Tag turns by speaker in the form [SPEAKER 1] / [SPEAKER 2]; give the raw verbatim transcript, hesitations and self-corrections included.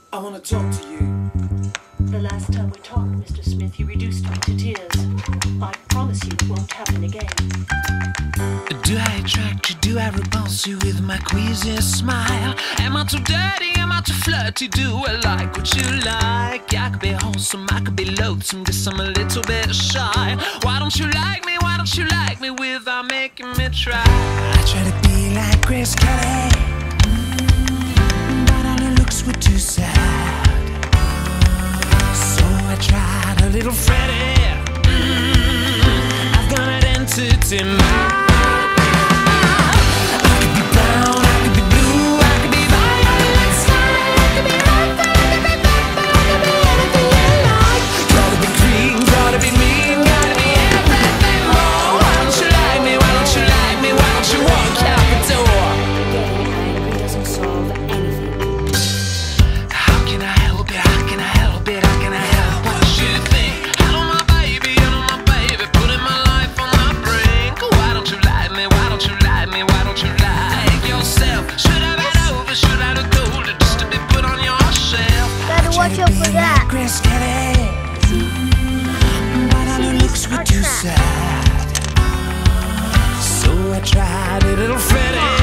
[SPEAKER 1] I want to talk to you.
[SPEAKER 2] The last time we talked, Mister Smith, you reduced me to tears. I promise you it won't happen again.
[SPEAKER 3] Do I attract you? Do I repulse you with my queasy smile? Am I too dirty? Am I too flirty? Do I like what you like? I could be wholesome, I could be loathsome, guess I'm a little bit shy. Why don't you like me? Why don't you like me without making me try? I try to be like Grace Kelly, mm, but all her looks were too sad. So I tried a little Freddie, mm, I've got an entity mind.
[SPEAKER 4] Watch out for that.
[SPEAKER 3] Grace Kelly, but all her looks were too sad. So I tried a little Freddie.